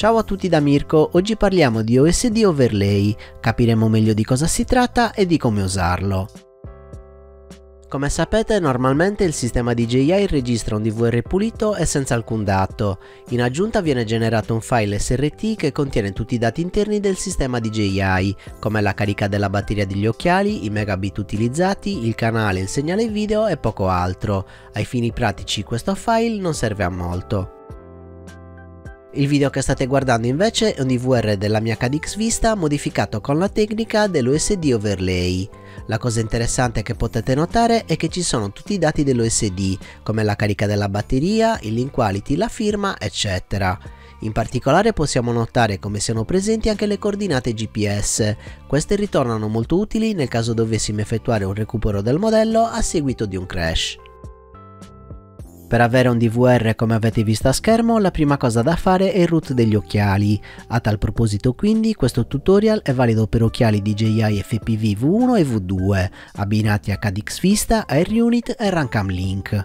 Ciao a tutti da Mirko, oggi parliamo di OSD Overlay, capiremo meglio di cosa si tratta e di come usarlo. Come sapete, normalmente il sistema DJI registra un DVR pulito e senza alcun dato. In aggiunta viene generato un file SRT che contiene tutti i dati interni del sistema DJI, come la carica della batteria degli occhiali, i megabit utilizzati, il canale, il segnale video e poco altro. Ai fini pratici questo file non serve a molto. Il video che state guardando invece è un DVR della mia KDX Vista modificato con la tecnica dell'OSD Overlay. La cosa interessante che potete notare è che ci sono tutti i dati dell'OSD, come la carica della batteria, il link quality, la firma, eccetera. In particolare possiamo notare come siano presenti anche le coordinate GPS. Queste ritornano molto utili nel caso dovessimo effettuare un recupero del modello a seguito di un crash. Per avere un DVR come avete visto a schermo, la prima cosa da fare è il root degli occhiali. A tal proposito quindi questo tutorial è valido per occhiali DJI FPV V1 e V2, abbinati a KDX Vista, Air Unit e Runcam Link.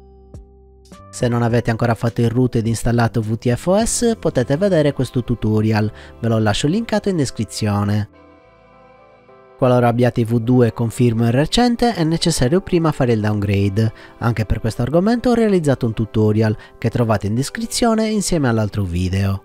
Se non avete ancora fatto il root ed installato VTFOS potete vedere questo tutorial, ve lo lascio linkato in descrizione. Qualora abbiate V2 con firmware recente è necessario prima fare il downgrade. Anche per questo argomento ho realizzato un tutorial che trovate in descrizione insieme all'altro video.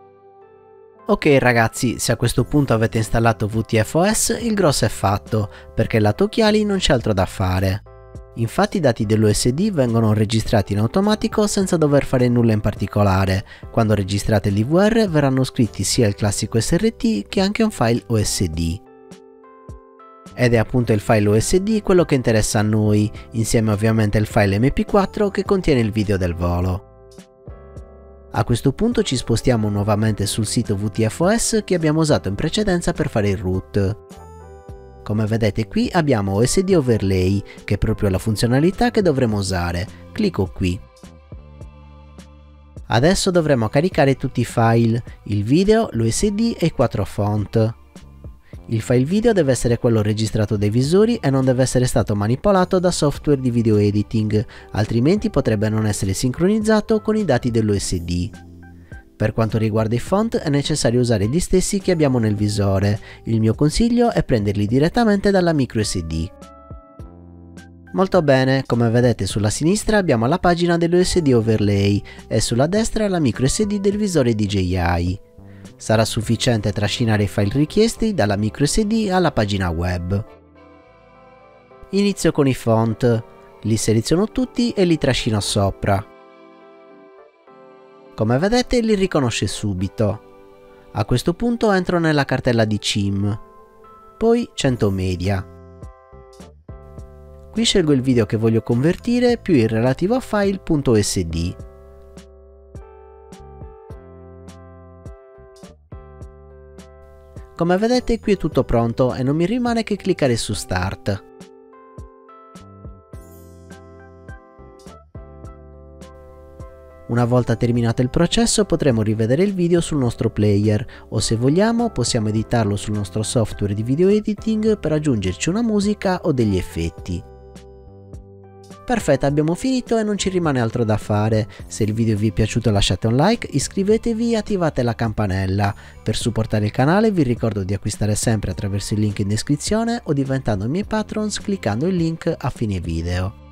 Ok ragazzi, se a questo punto avete installato VTFOS il grosso è fatto, perché lato occhiali non c'è altro da fare. Infatti i dati dell'OSD vengono registrati in automatico senza dover fare nulla in particolare. Quando registrate il DVR verranno scritti sia il classico SRT che anche un file OSD. Ed è appunto il file OSD quello che interessa a noi, insieme ovviamente al file MP4 che contiene il video del volo. A questo punto ci spostiamo nuovamente sul sito VTFOS che abbiamo usato in precedenza per fare il root. Come vedete qui abbiamo OSD Overlay, che è proprio la funzionalità che dovremo usare. Clicco qui. Adesso dovremo caricare tutti i file, il video, l'OSD e i 4 font. Il file video deve essere quello registrato dai visori e non deve essere stato manipolato da software di video editing, altrimenti potrebbe non essere sincronizzato con i dati dell'OSD. Per quanto riguarda i font è necessario usare gli stessi che abbiamo nel visore, il mio consiglio è prenderli direttamente dalla microSD. Molto bene, come vedete sulla sinistra abbiamo la pagina dell'OSD Overlay e sulla destra la microSD del visore DJI. Sarà sufficiente trascinare i file richiesti dalla microSD alla pagina web. Inizio con i font, li seleziono tutti e li trascino sopra. Come vedete li riconosce subito. A questo punto entro nella cartella di CIM, poi 100 media. Qui scelgo il video che voglio convertire più il relativo file .osd. Come vedete qui è tutto pronto e non mi rimane che cliccare su Start. Una volta terminato il processo potremo rivedere il video sul nostro player o se vogliamo possiamo editarlo sul nostro software di video editing per aggiungerci una musica o degli effetti. Perfetto, abbiamo finito e non ci rimane altro da fare. Se il video vi è piaciuto lasciate un like, iscrivetevi e attivate la campanella. Per supportare il canale vi ricordo di acquistare sempre attraverso il link in descrizione o diventando miei patrons cliccando il link a fine video.